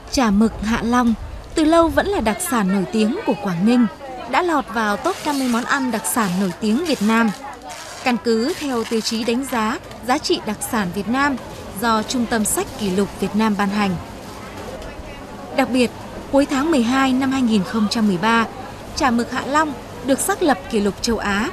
Chả mực Hạ Long từ lâu vẫn là đặc sản nổi tiếng của Quảng Ninh, đã lọt vào top 50 món ăn đặc sản nổi tiếng Việt Nam. Căn cứ theo tiêu chí đánh giá giá trị đặc sản Việt Nam do Trung tâm Sách Kỷ lục Việt Nam ban hành. Đặc biệt, cuối tháng 12 năm 2013, chả mực Hạ Long được xác lập kỷ lục châu Á.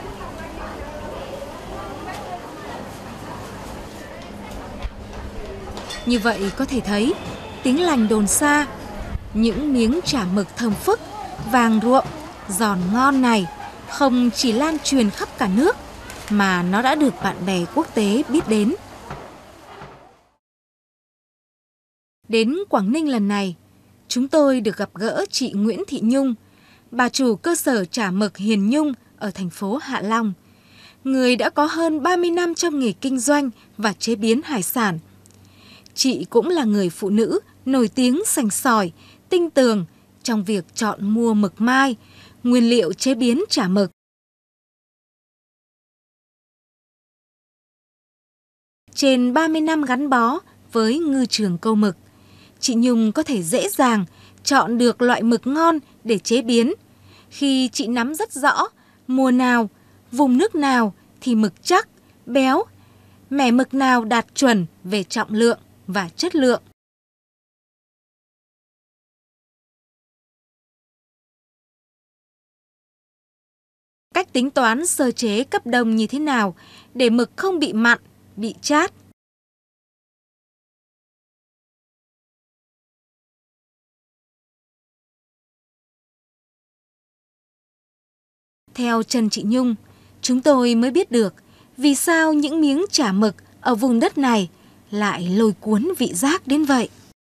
Như vậy có thể thấy, tiếng lành đồn xa, những miếng chả mực thơm phức, vàng ruộm, giòn ngon này không chỉ lan truyền khắp cả nước, mà nó đã được bạn bè quốc tế biết đến. Đến Quảng Ninh lần này, chúng tôi được gặp gỡ chị Nguyễn Thị Nhung, bà chủ cơ sở chả mực Hiền Nhung ở thành phố Hạ Long, người đã có hơn 30 năm trong nghề kinh doanh và chế biến hải sản. Chị cũng là người phụ nữ nổi tiếng sành sỏi, tinh tường trong việc chọn mua mực mai, nguyên liệu chế biến chả mực. Trên 30 năm gắn bó với ngư trường câu mực, chị Nhung có thể dễ dàng chọn được loại mực ngon để chế biến khi chị nắm rất rõ mùa nào, vùng nước nào thì mực chắc, béo, mẻ mực nào đạt chuẩn về trọng lượng và chất lượng. Cách tính toán sơ chế cấp đông như thế nào để mực không bị mặn, bị chát. Theo chân chị Nhung, chúng tôi mới biết được vì sao những miếng chả mực ở vùng đất này lại lôi cuốn vị giác đến vậy.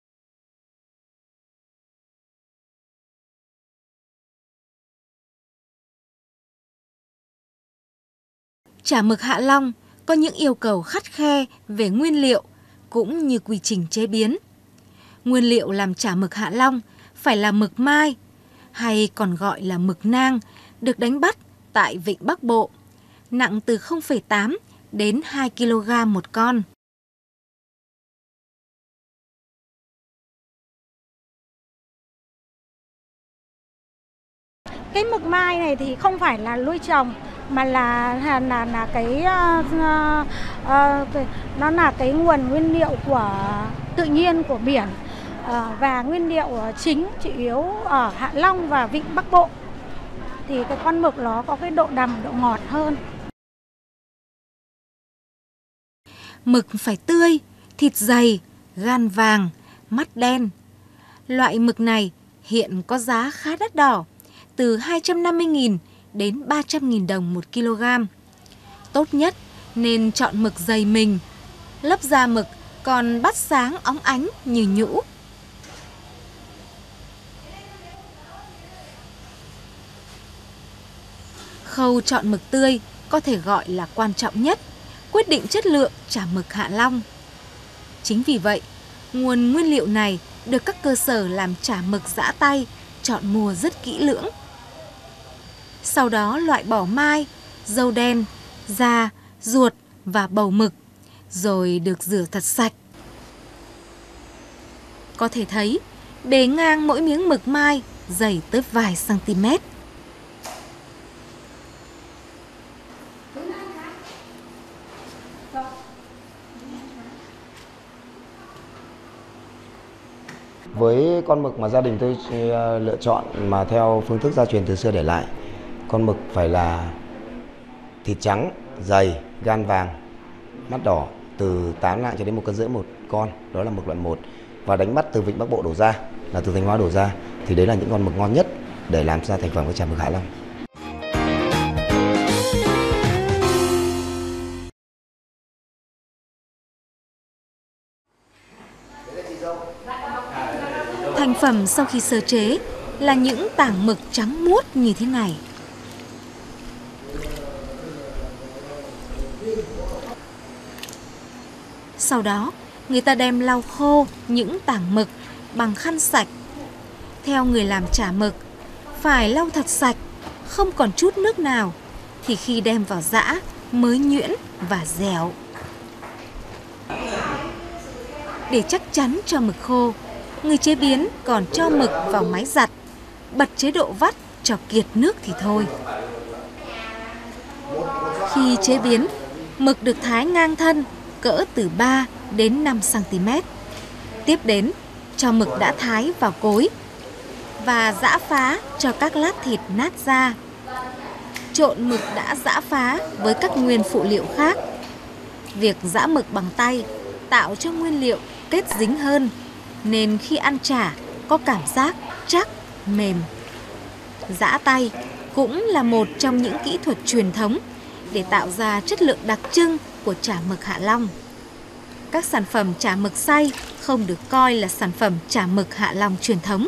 Chả mực Hạ Long có những yêu cầu khắt khe về nguyên liệu cũng như quy trình chế biến. Nguyên liệu làm chả mực Hạ Long phải là mực mai, hay còn gọi là mực nang, được đánh bắt tại Vịnh Bắc Bộ, nặng từ 0,8 đến 2 kg một con. Cái mực mai này thì không phải là nuôi trồng, mà là cái nó là cái nguồn nguyên liệu của tự nhiên của biển, và nguyên liệu chính chủ yếu ở Hạ Long và Vịnh Bắc Bộ. Thì cái con mực nó có cái độ đầm, độ ngọt hơn. Mực phải tươi, thịt dày, gan vàng, mắt đen. Loại mực này hiện có giá khá đắt đỏ, từ 250.000 đến 300.000 đồng 1 kg. Tốt nhất nên chọn mực dày mình, lớp da mực còn bắt sáng óng ánh như nhũ. Khâu chọn mực tươi có thể gọi là quan trọng nhất, quyết định chất lượng chả mực Hạ Long. Chính vì vậy, nguồn nguyên liệu này được các cơ sở làm chả mực giã tay chọn mua rất kỹ lưỡng. Sau đó loại bỏ mai, dâu đen, da, ruột và bầu mực, rồi được rửa thật sạch. Có thể thấy, bề ngang mỗi miếng mực mai dày tới vài cm. Với con mực mà gia đình tôi lựa chọn mà theo phương thức gia truyền từ xưa để lại, con mực phải là thịt trắng, dày, gan vàng, mắt đỏ, từ 8 lạng cho đến 1,5 cân một con, đó là mực loại 1. Và đánh bắt từ Vịnh Bắc Bộ đổ ra, là từ Thanh Hóa đổ ra, thì đấy là những con mực ngon nhất để làm ra thành phẩm của chả mực Hạ Long. Thành phẩm sau khi sơ chế là những tảng mực trắng muốt như thế này. Sau đó, người ta đem lau khô những tảng mực bằng khăn sạch. Theo người làm chả mực, phải lau thật sạch, không còn chút nước nào, thì khi đem vào giã mới nhuyễn và dẻo. Để chắc chắn cho mực khô, người chế biến còn cho mực vào máy giặt, bật chế độ vắt cho kiệt nước thì thôi. Khi chế biến, mực được thái ngang thân cỡ từ 3 đến 5 cm. Tiếp đến, cho mực đã thái vào cối và giã phá cho các lát thịt nát ra. Trộn mực đã giã phá với các nguyên phụ liệu khác. Việc giã mực bằng tay tạo cho nguyên liệu kết dính hơn, nên khi ăn chả có cảm giác chắc, mềm. Giã tay cũng là một trong những kỹ thuật truyền thống để tạo ra chất lượng đặc trưng của chả mực Hạ Long. Các sản phẩm chả mực xay không được coi là sản phẩm chả mực Hạ Long truyền thống.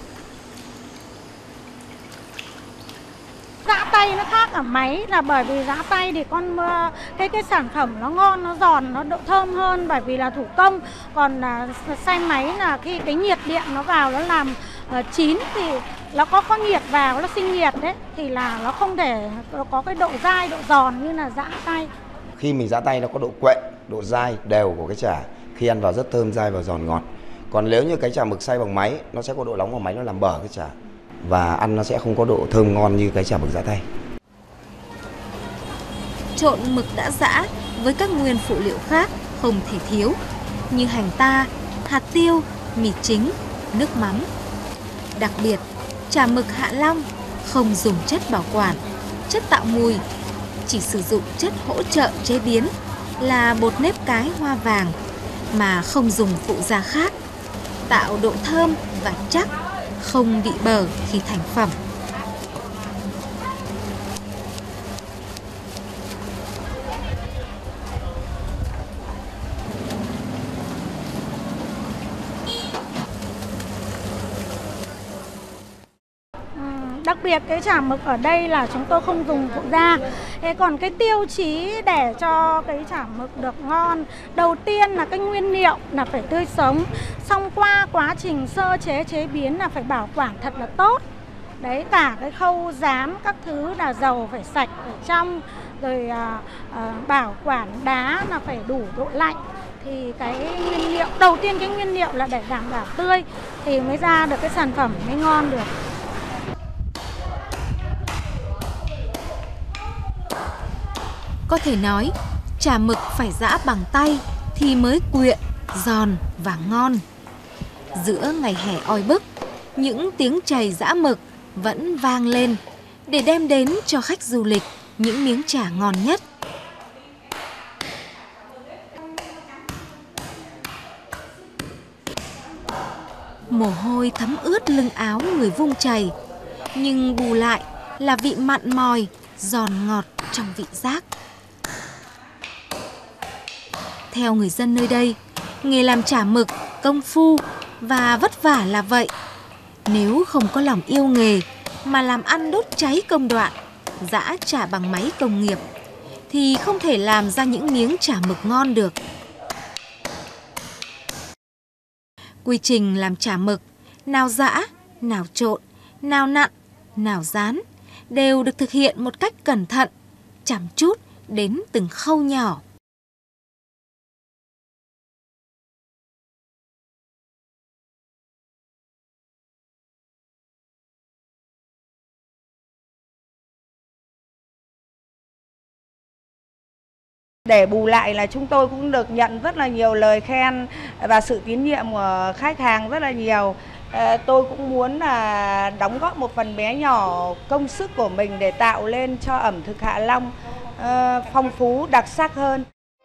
Giã tay nó khác ở máy là bởi vì giã tay thì cái sản phẩm nó ngon, nó giòn, nó độ thơm hơn bởi vì là thủ công. Còn xay máy là khi cái nhiệt điện nó vào nó làm chín thì nó có nhiệt vào, nó sinh nhiệt đấy thì là nó không thể có cái độ dai, độ giòn như là giã tay. Khi mình giã tay nó có độ quện, độ dai đều của cái chả, khi ăn vào rất thơm, dai và giòn ngọt. Còn nếu như cái chả mực xay bằng máy, nó sẽ có độ nóng của máy, nó làm bở cái chả và ăn nó sẽ không có độ thơm ngon như cái chả mực giã tay. Trộn mực đã giã với các nguyên phụ liệu khác không thể thiếu như hành ta, hạt tiêu, mì chính, nước mắm. Đặc biệt, chả mực Hạ Long không dùng chất bảo quản, chất tạo mùi, chỉ sử dụng chất hỗ trợ chế biến là bột nếp cái hoa vàng mà không dùng phụ gia khác, tạo độ thơm và chắc, không bị bở khi thành phẩm. Đặc biệt cái chả mực ở đây là chúng tôi không dùng phụ gia. Thế còn cái tiêu chí để cho cái chả mực được ngon, đầu tiên là cái nguyên liệu là phải tươi sống. Xong qua quá trình sơ chế chế biến là phải bảo quản thật là tốt. Đấy, cả cái khâu rán các thứ là dầu phải sạch, phải trong. Rồi bảo quản đá là phải đủ độ lạnh. Thì cái nguyên liệu, đầu tiên cái nguyên liệu là để đảm bảo tươi thì mới ra được cái sản phẩm mới ngon được. Có thể nói, chả mực phải giã bằng tay thì mới quyện, giòn và ngon. Giữa ngày hè oi bức, những tiếng chày giã mực vẫn vang lên để đem đến cho khách du lịch những miếng chả ngon nhất. Mồ hôi thấm ướt lưng áo người vung chày, nhưng bù lại là vị mặn mòi, giòn ngọt trong vị giác. Theo người dân nơi đây, nghề làm chả mực công phu và vất vả là vậy. Nếu không có lòng yêu nghề mà làm ăn đốt cháy công đoạn, giã chả bằng máy công nghiệp, thì không thể làm ra những miếng chả mực ngon được. Quy trình làm chả mực, nào giã, nào trộn, nào nặn, nào rán, đều được thực hiện một cách cẩn thận, chăm chút đến từng khâu nhỏ. Để bù lại là chúng tôi cũng được nhận rất là nhiều lời khen và sự tín nhiệm của khách hàng rất là nhiều. Tôi cũng muốn là đóng góp một phần bé nhỏ công sức của mình để tạo lên cho ẩm thực Hạ Long phong phú, đặc sắc hơn.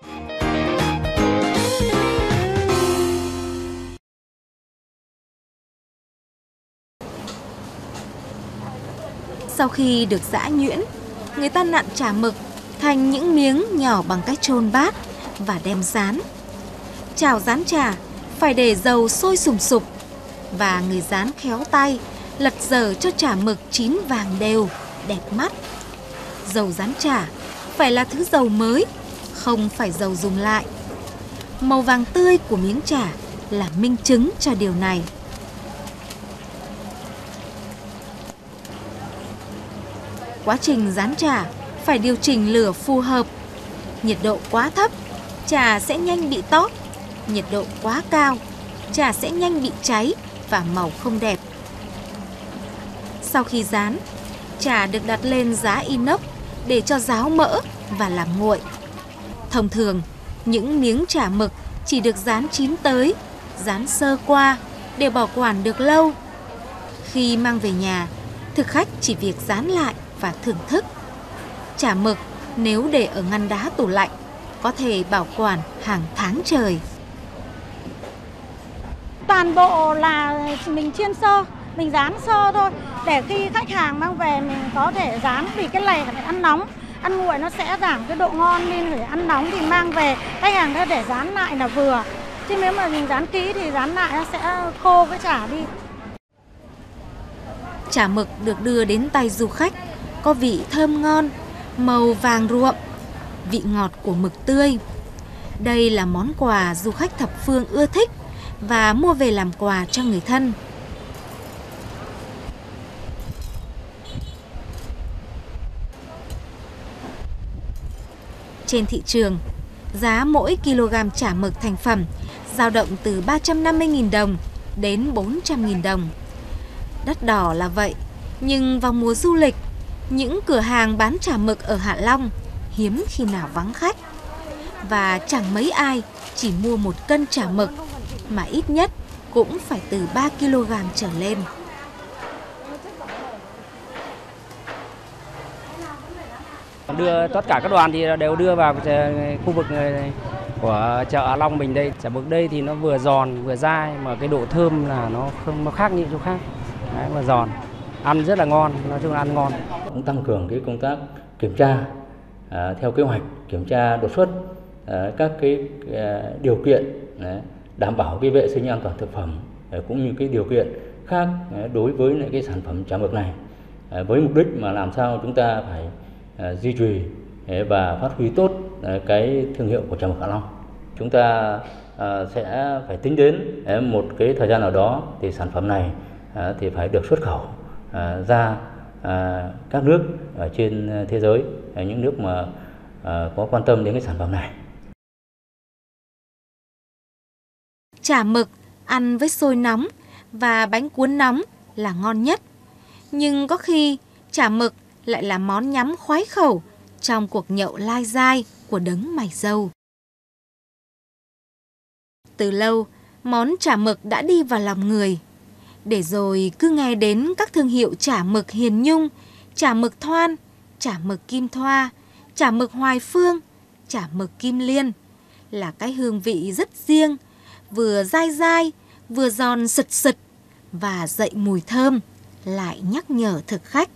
Sau khi được giã nhuyễn, người ta nặn chả mực thành những miếng nhỏ bằng cái chôn bát và đem rán. Chảo rán chả phải để dầu sôi sùng sục và người rán khéo tay lật dở cho chả mực chín vàng đều, đẹp mắt. Dầu rán chả phải là thứ dầu mới, không phải dầu dùng lại. Màu vàng tươi của miếng chả là minh chứng cho điều này. Quá trình rán chả phải điều chỉnh lửa phù hợp. Nhiệt độ quá thấp, chả sẽ nhanh bị tóp. Nhiệt độ quá cao, chả sẽ nhanh bị cháy và màu không đẹp. Sau khi rán, chả được đặt lên giá inox để cho ráo mỡ và làm nguội. Thông thường, những miếng chả mực chỉ được rán chín tới, rán sơ qua để bảo quản được lâu. Khi mang về nhà, thực khách chỉ việc rán lại và thưởng thức. Chả mực nếu để ở ngăn đá tủ lạnh có thể bảo quản hàng tháng trời. Toàn bộ là mình chiên sơ, mình rán sơ thôi, để khi khách hàng mang về mình có thể rán, vì cái này phải ăn nóng, ăn nguội nó sẽ giảm cái độ ngon, nên phải ăn nóng thì mang về khách hàng có thể rán lại là vừa. Chứ nếu mà mình rán kỹ thì rán lại nó sẽ khô cái chả đi. Chả mực được đưa đến tay du khách có vị thơm ngon, màu vàng ruộm, vị ngọt của mực tươi. Đây là món quà du khách thập phương ưa thích và mua về làm quà cho người thân. Trên thị trường, giá mỗi kg chả mực thành phẩm dao động từ 350.000 đồng đến 400.000 đồng. Đắt đỏ là vậy, nhưng vào mùa du lịch, những cửa hàng bán chả mực ở Hạ Long hiếm khi nào vắng khách. Và chẳng mấy ai chỉ mua 1 cân chả mực, mà ít nhất cũng phải từ 3 kg trở lên. Đưa tất cả các đoàn thì đều đưa vào khu vực của chợ Hạ Long mình đây. Chả mực đây thì nó vừa giòn vừa dai, mà cái độ thơm là nó khác như chỗ khác. Đấy, mà giòn, ăn rất là ngon, nói chung là ăn ngon. Cũng tăng cường cái công tác kiểm tra theo kế hoạch, kiểm tra đột xuất các cái điều kiện đảm bảo cái vệ sinh an toàn thực phẩm, cũng như cái điều kiện khác đối với lại cái sản phẩm chả mực này, với mục đích mà làm sao chúng ta phải duy trì và phát huy tốt cái thương hiệu của chả mực Hạ Long. Chúng ta sẽ phải tính đến một cái thời gian nào đó thì sản phẩm này thì phải được xuất khẩu ra các nước ở trên thế giới, những nước mà có quan tâm đến cái sản phẩm này. Chả mực ăn với xôi nóng và bánh cuốn nóng là ngon nhất. Nhưng có khi chả mực lại là món nhắm khoái khẩu trong cuộc nhậu lai dai của đấng mày râu. Từ lâu, món chả mực đã đi vào lòng người. Để rồi cứ nghe đến các thương hiệu chả mực Hiền Nhung, chả mực Thoan, chả mực Kim Thoa, chả mực Hoài Phương, chả mực Kim Liên là cái hương vị rất riêng, vừa dai dai, vừa giòn sực sực và dậy mùi thơm, lại nhắc nhở thực khách.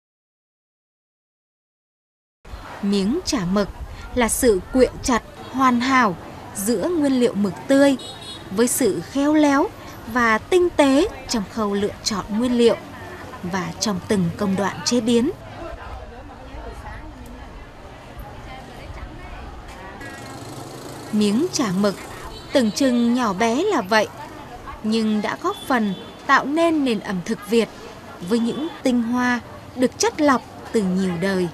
Miếng chả mực là sự quyện chặt hoàn hảo giữa nguyên liệu mực tươi với sự khéo léo và tinh tế trong khâu lựa chọn nguyên liệu và trong từng công đoạn chế biến. Miếng chả mực tưởng chừng nhỏ bé là vậy, nhưng đã góp phần tạo nên nền ẩm thực Việt với những tinh hoa được chắt lọc từ nhiều đời.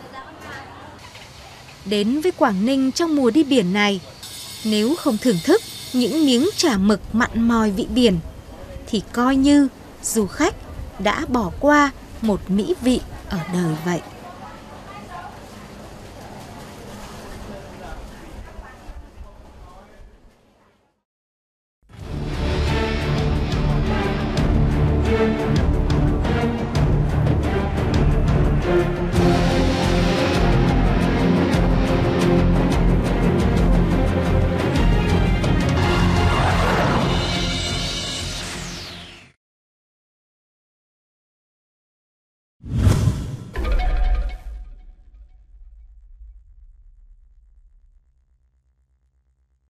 Đến với Quảng Ninh trong mùa đi biển này, nếu không thưởng thức những miếng chả mực mặn mòi vị biển, thì coi như du khách đã bỏ qua một mỹ vị ở đời vậy.